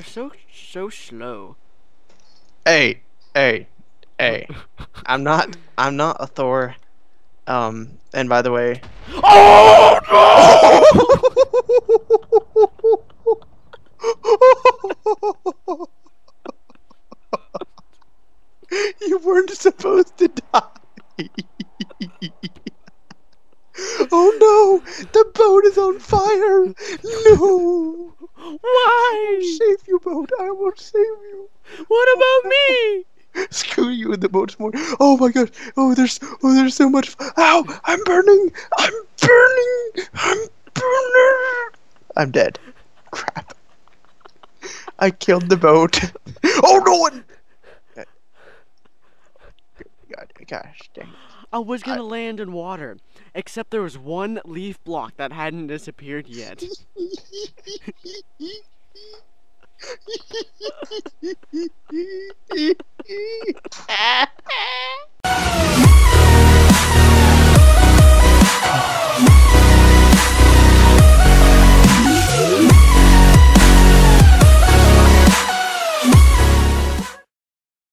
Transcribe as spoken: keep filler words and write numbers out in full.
You're so so slow. Hey, hey, hey. I'm not I'm not a Thor. Um, and by the way, Oh you weren't supposed to die. Oh no! The boat is on fire! No! no! I will Why? save you, boat. I will save you. What Oh, about no. me? Screw you and the boat's more. Oh my god! Oh, there's oh, there's so much. Ow! I'm burning! I'm burning! I'm burning! I'm dead. Crap! I killed the boat. Oh no! One. God, gosh, dang it! I was I... gonna land in water, except there was one leaf block that hadn't disappeared yet.